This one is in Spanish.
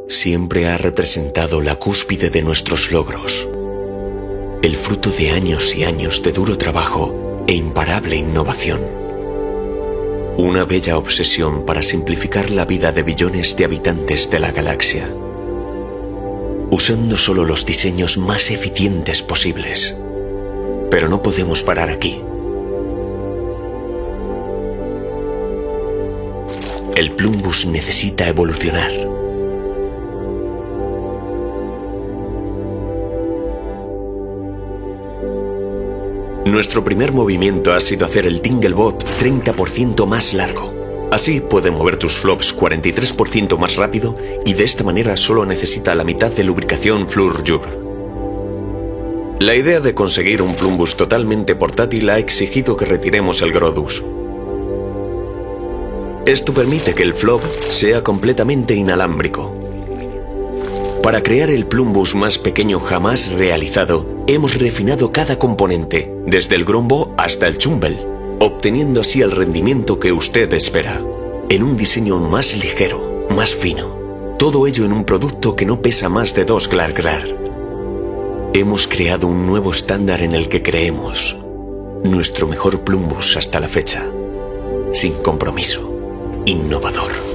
siempre ha representado la cúspide de nuestros logros, el fruto de años y años de duro trabajo e imparable innovación. Una bella obsesión para simplificar la vida de billones de habitantes de la galaxia, usando solo los diseños más eficientes posibles. Pero no podemos parar aquí. El Plumbus necesita evolucionar. Nuestro primer movimiento ha sido hacer el Tinglebot 30% más largo. Así puede mover tus flops 43% más rápido y de esta manera solo necesita la mitad de lubricación Fluorjur. La idea de conseguir un Plumbus totalmente portátil ha exigido que retiremos el Grodus. Esto permite que el flop sea completamente inalámbrico. Para crear el Plumbus más pequeño jamás realizado, hemos refinado cada componente, desde el Grombo hasta el Chumble, obteniendo así el rendimiento que usted espera, en un diseño más ligero, más fino. Todo ello en un producto que no pesa más de 2 Glar. Hemos creado un nuevo estándar en el que creemos, nuestro mejor Plumbus hasta la fecha, sin compromiso, innovador.